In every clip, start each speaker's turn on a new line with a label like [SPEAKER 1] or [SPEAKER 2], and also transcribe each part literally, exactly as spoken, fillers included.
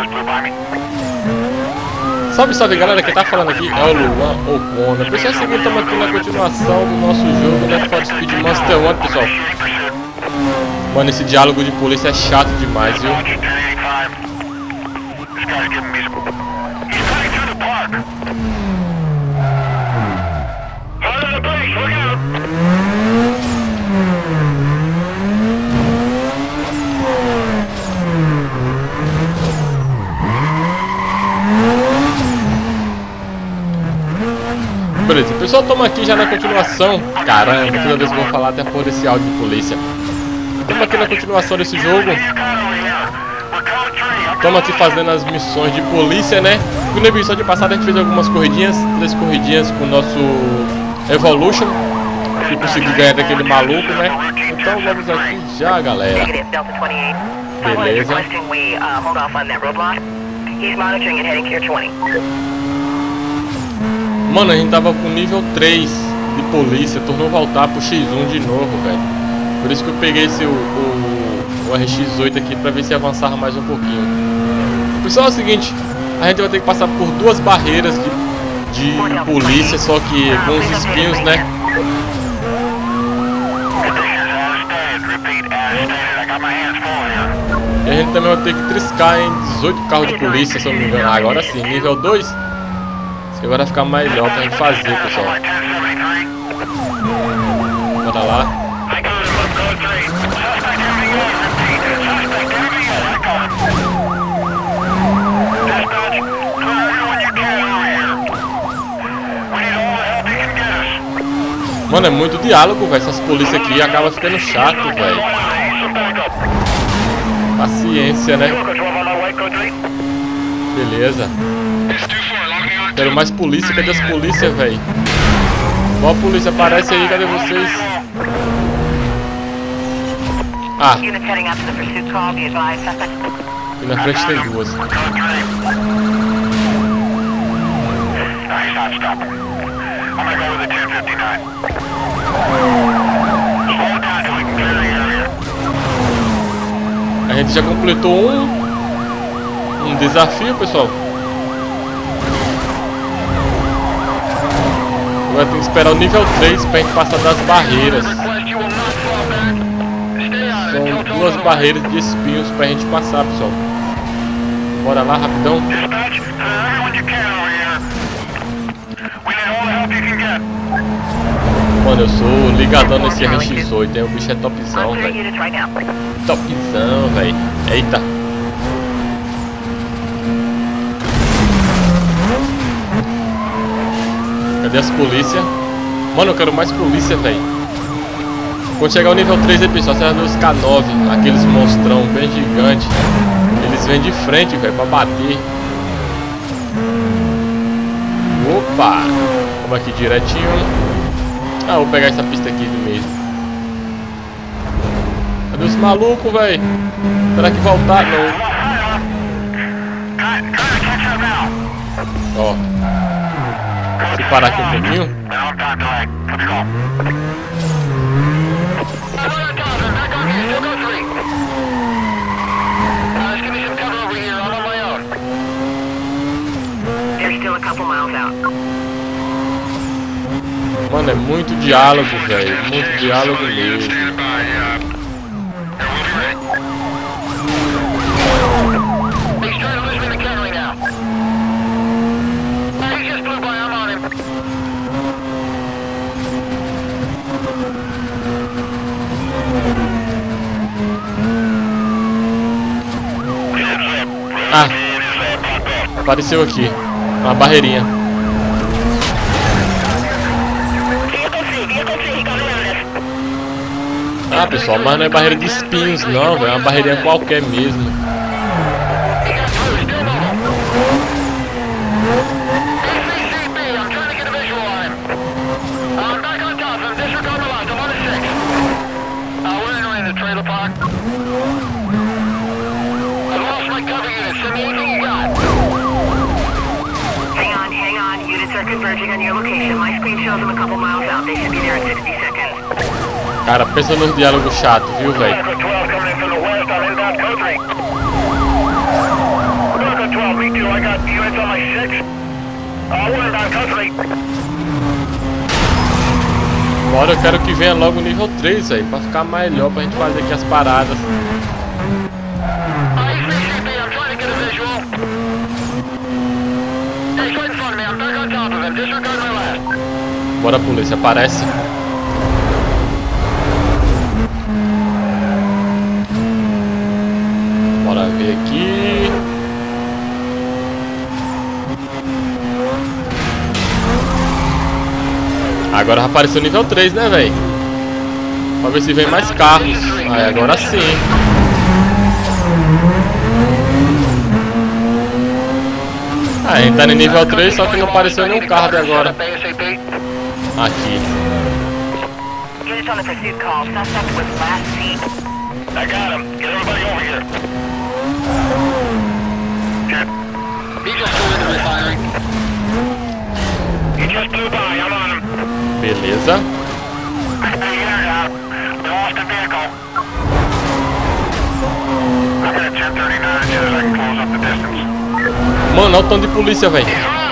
[SPEAKER 1] Salve, salve galera, quem tá falando aqui é o Luan Ocona. Pessoal, é o seguinte, estamos aqui na continuação do nosso jogo Need for Speed Monster One, pessoal. Mano, esse diálogo de polícia é chato demais, viu? Beleza, pessoal, estamos aqui já na continuação. Caramba, toda vez que eu vou falar até por esse áudio de polícia. Estamos aqui na continuação desse jogo. Estamos aqui fazendo as missões de polícia, né? No episódio passado a gente fez algumas corridinhas, três corridinhas com o nosso Evolution, que consegui ganhar daquele maluco, né? Então vamos aqui já, galera. Beleza. Mano, a gente tava com nível três de polícia, tornou voltar pro X um de novo, velho. Por isso que eu peguei esse, o, o, o R X oito aqui pra ver se avançava mais um pouquinho. Pessoal, é o seguinte, a gente vai ter que passar por duas barreiras de, de polícia, só que com os espinhos, né? E a gente também vai ter que triscar em dezoito carros de polícia, se eu não me engano. Ah, agora sim, nível dois. Agora vai ficar melhor pra gente fazer, pessoal. Bora lá. Mano, é muito diálogo, velho. Essas polícias aqui acabam ficando chato, velho. Paciência, né? Beleza. Quero mais polícia, cadê as polícias, velho? Ó, a polícia, aparece aí, cadê vocês? Ah, aqui na frente tem duas. A gente já completou um, um desafio, pessoal. Agora tem que esperar o nível três pra gente passar das barreiras. São duas barreiras de espinhos pra gente passar, pessoal. Bora lá, rapidão. Mano, eu sou ligadão nesse R X oito, hein? O bicho é topzão, velho. Topzão, velho. Eita. Cadê as polícias? Mano, eu quero mais polícia, velho. Quando chegar ao nível três aí, pessoal, você vai ver os K nove, aqueles monstrão bem gigantes. Eles vêm de frente, velho, pra bater. Opa! Vamos aqui direitinho. Ah, vou pegar essa pista aqui do meio. Cadê os malucos, velho? Será que voltar? Não. Ó. Se parar aqui um pouquinho. Mano, é muito diálogo, velho. Muito diálogo mesmo. Ah, apareceu aqui uma barreirinha. Ah, pessoal, mas não é barreira de espinhos não, velho. É uma barreirinha qualquer mesmo. Cara, pensa nos diálogos chatos, viu, velho? Agora eu quero que venha logo o nível três aí, pra ficar melhor pra gente fazer aqui as paradas. Bora, polícia, aparece. Bora ver aqui. Agora vai aparecer o nível três, né, velho? Pra ver se vem mais carros. Aí, agora sim. Ah, a gente tá no nível três, só que não apareceu nenhum carro até agora. Aqui. Beleza. Mano, olha o tanto de polícia, velho.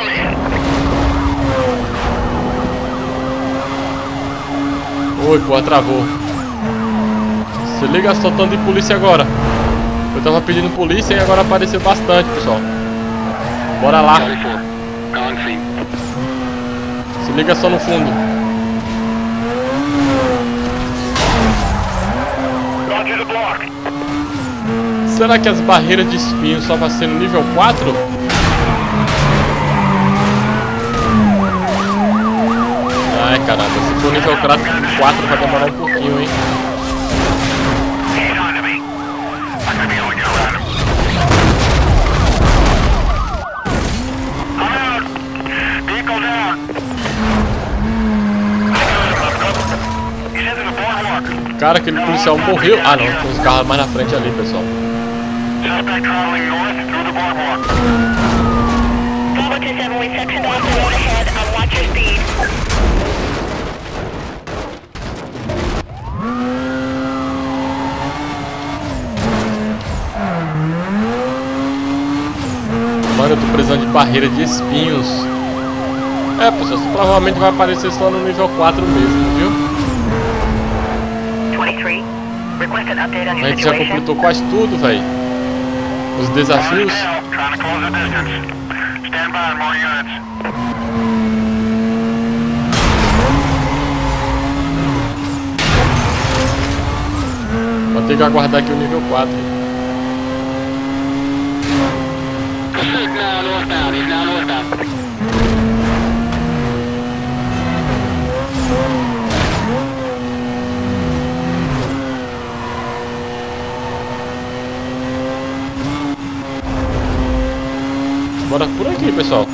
[SPEAKER 1] Oi, pô, travou. Se liga só, tanto de polícia agora. Eu tava pedindo polícia e agora apareceu bastante, pessoal. Bora lá. Se liga só no fundo. Será que as barreiras de espinho só vai ser no nível quatro? Ai, caramba, se for nível quatro vai demorar um pouquinho, hein? Cara, aquele policial morreu. Ah, não, tem uns carros mais na frente ali, pessoal. Mano, eu tô precisando de barreira de espinhos. É, pessoal, isso provavelmente vai aparecer só no nível quatro mesmo, viu? A gente já completou quase tudo, velho. Os desafios. Vou ter que aguardar aqui o nível quatro. Bora por aqui, pessoal.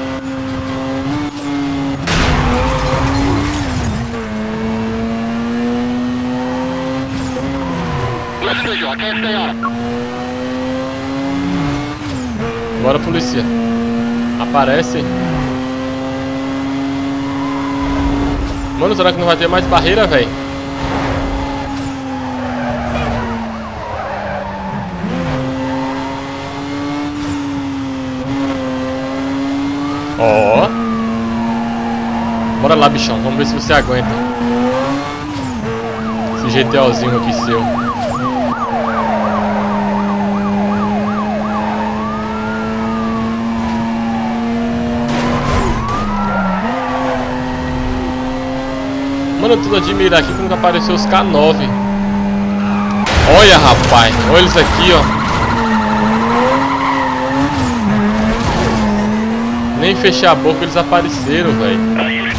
[SPEAKER 1] Bora, polícia. Aparece. Mano, será que não vai ter mais barreira, velho? Ó. Bora lá, bichão. Vamos ver se você aguenta. Esse G T Ozinho aqui seu. Mano, eu tô admirando aqui como que apareceu os K nove. Olha, rapaz. Olha eles aqui, ó. Nem fechei a boca, eles apareceram, velho.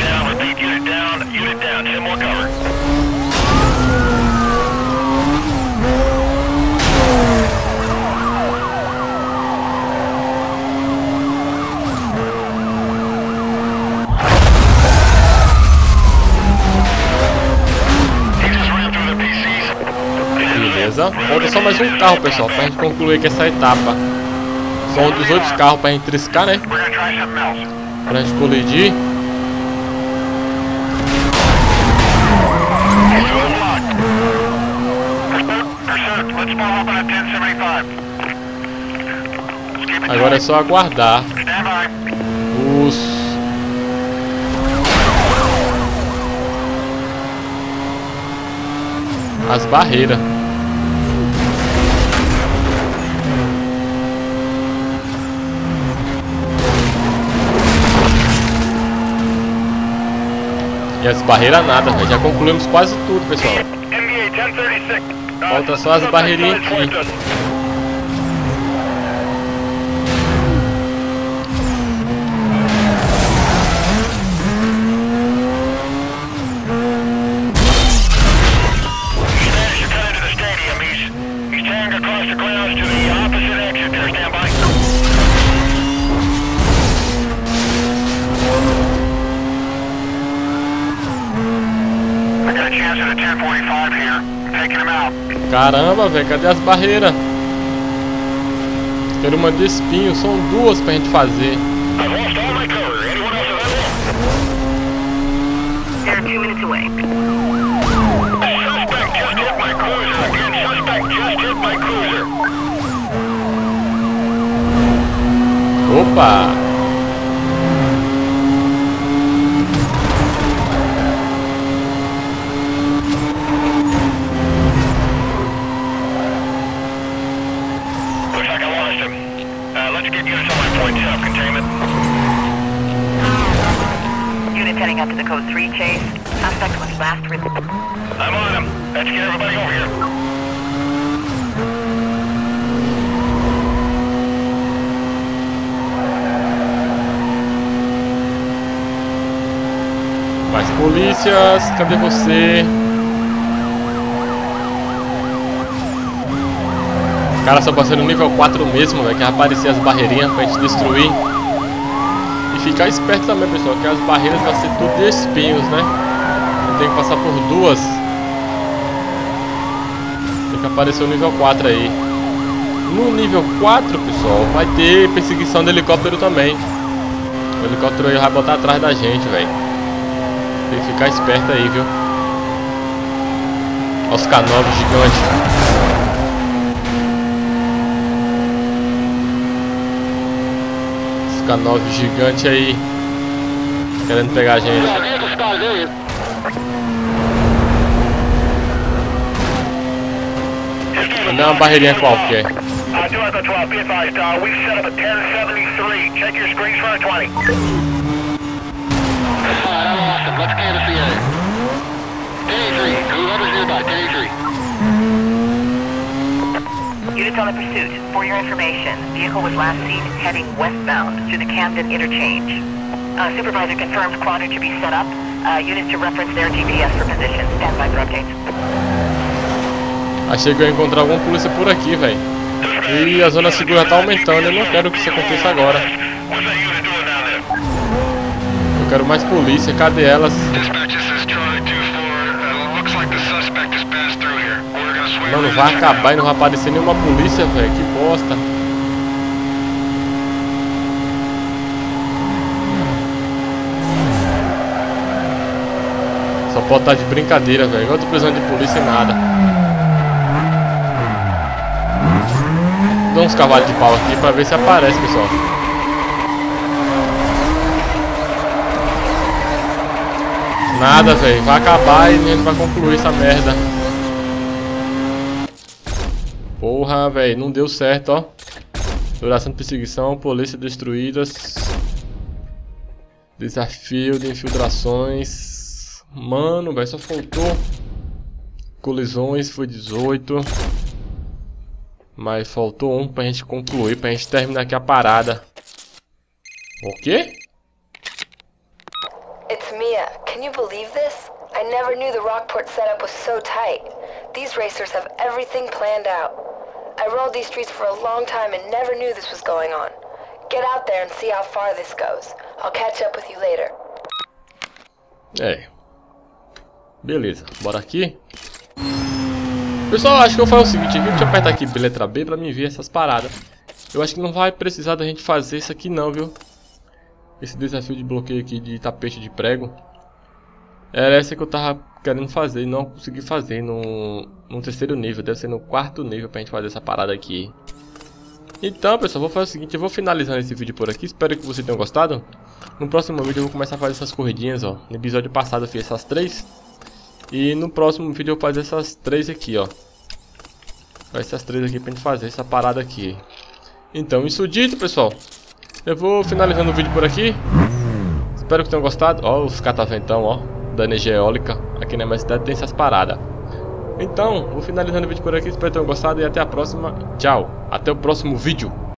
[SPEAKER 1] Beleza. Falta só mais um carro, pessoal, pra gente concluir aqui essa etapa. São dezoito carros pra gente triscar, né? Pra gente colidir. Agora é só aguardar. as barreiras. E as barreiras nada, véio. Já concluímos quase tudo, pessoal. Falta só as barreirinhas aqui. Caramba, velho, cadê as barreiras? Quero uma de espinho, são duas pra gente fazer. Opa!
[SPEAKER 2] Unit heading up to the code three chase. Suspect was last written. I'm on him. Let's get everybody over here.
[SPEAKER 1] Mais polícias, cadê você? Os caras só passando no nível quatro mesmo, velho, que vai aparecer as barreirinhas pra gente destruir. E ficar esperto também, pessoal, que as barreiras vão ser tudo de espinhos, né? Tem que passar por duas. Tem que aparecer o nível quatro aí. No nível quatro, pessoal, vai ter perseguição de helicóptero também. O helicóptero aí vai botar atrás da gente, velho. Tem que ficar esperto aí, viu? Olha os K nove gigantes. K nove gigante aí querendo pegar a gente. Não é uma barreirinha qualquer.
[SPEAKER 2] Units on the pursuit. For your information, vehicle was last seen heading westbound through the Camden interchange. Uh, supervisor confirmed quadrant to be set up. Uh, units to reference their G P S for position. Stand by for updates.
[SPEAKER 1] Achei que eu ia encontrar alguma polícia por aqui, velho. E a zona segura tá aumentando. Eu não quero que isso aconteça agora. Eu quero mais polícia. Cadê elas? Mano, vai acabar e não vai aparecer nenhuma polícia, velho. Que bosta. Só pode estar de brincadeira, velho. Eu tô precisando de polícia e nada. Dá uns cavalos de pau aqui pra ver se aparece, pessoal. Nada, velho. Vai acabar e a gente vai concluir essa merda. Porra, velho, não deu certo, ó. Duração de perseguição, polícia destruídas. Desafio de infiltrações. Mano, velho, só faltou. Colisões, foi dezoito. Mas faltou um pra gente concluir, pra gente terminar aqui a parada. O quê?
[SPEAKER 3] It's Mia. Can you believe this? I never knew the Rockport setup was so tight. These racers have everything planned out. I rolled these streets for a long time and never knew this was going on. Get out there and see how far this goes. I'll catch up with you later.
[SPEAKER 1] É. Beleza, bora aqui. Pessoal, acho que eu vou fazer o seguinte aqui. Deixa eu apertar aqui letra B pra mim ver essas paradas. Eu acho que não vai precisar da gente fazer isso aqui não, viu? Esse desafio de bloqueio aqui de tapete de prego. Era essa que eu tava querendo fazer e não consegui fazer no, no terceiro nível. Deve ser no quarto nível pra gente fazer essa parada aqui. Então, pessoal, vou fazer o seguinte. Eu vou finalizando esse vídeo por aqui. Espero que vocês tenham gostado. No próximo vídeo eu vou começar a fazer essas corridinhas, ó. No episódio passado eu fiz essas três. E no próximo vídeo eu vou fazer essas três aqui, ó. Essas três aqui pra gente fazer essa parada aqui. Então, isso dito, pessoal, eu vou finalizando o vídeo por aqui. Espero que tenham gostado. Ó, os cataventão, ó, da energia eólica. Aqui na minha cidade tem essas paradas. Então, vou finalizando o vídeo por aqui. Espero que tenham gostado e até a próxima. Tchau. Até o próximo vídeo.